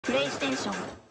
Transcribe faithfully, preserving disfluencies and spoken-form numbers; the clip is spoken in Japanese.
プレイステーション